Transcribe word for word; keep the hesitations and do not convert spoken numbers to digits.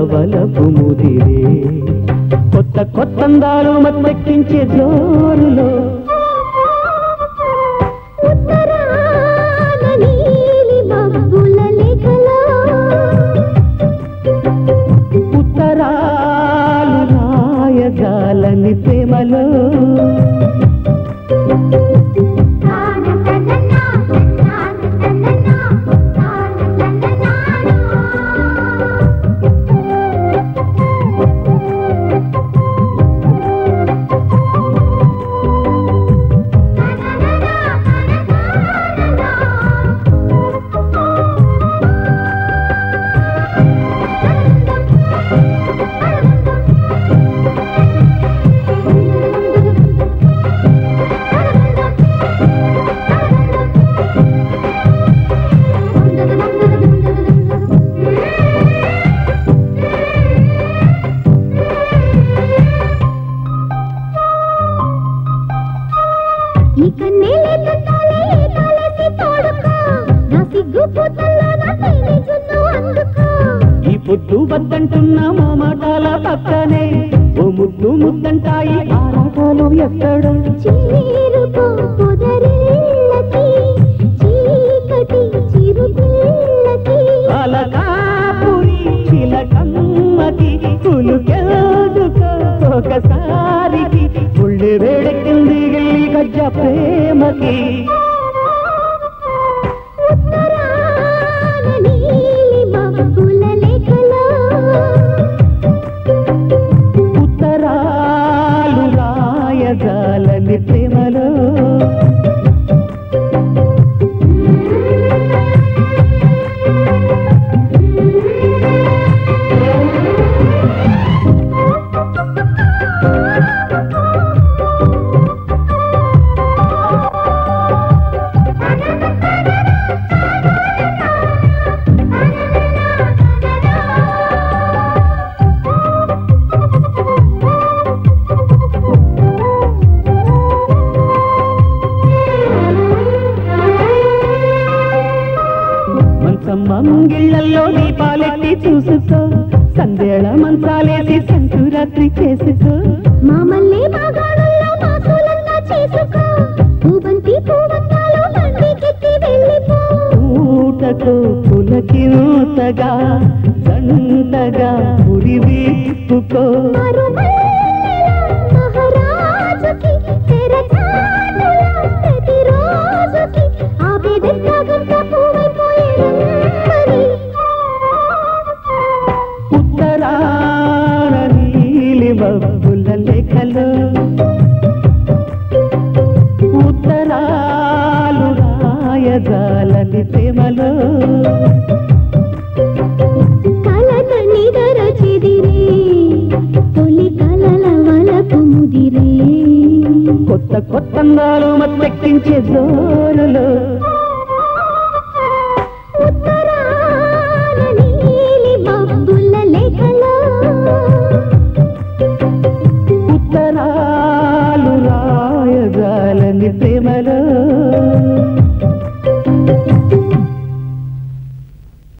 వలపు ముదిరే కొత్త కొత్తందాలు మత్తెక్కించే జోరులో ఉత్తరాలు రాయజాలని ప్రేమలో ఈ పొద్దు వద్దంటున్న మామాటాల పక్కనే ఓ ముద్దు ముద్దంటాయి ఆరాటాలు ఎక్కడ అలకాపురి చిలకమ్మకి పులుకెదుకో ఒకసారికి ఉళ్ళి వేడెక్కింది గిల్లి గజ్జ ప్రేమకి ఉత్తరాలు రాయజాలని ప్రేమలో మంగిళ్ళల్లో దీపాలెట్టి చూసుకో సందేళ మంచాలేసి సంకురాత్రి చేసుకో మామల్లి మాగాణుల్లో మాసూలంగా చేసుకో పూబంతి పూవంతాలో బండికెత్తి వెళ్ళిపో ఊటతో పులకి నూతగా దండగా పురి వీపుకో మహారాజుకి తెరచాటులా ప్రతిరోజుకి ఆ బెదెక్కగంతా పూవైపోయేది ఉత్తరాల నీలి మబ్బుల లేఖలో ఉత్తరాలు రాయజాలని ప్రేమలో కలత నిదర చెదిరే తొలి కలల వలపు ముదిరే కొత్త కొత్తందాలు మత్తెక్కించే జోరులో ఉత్తరాలు రాయజాలని ప్రేమలో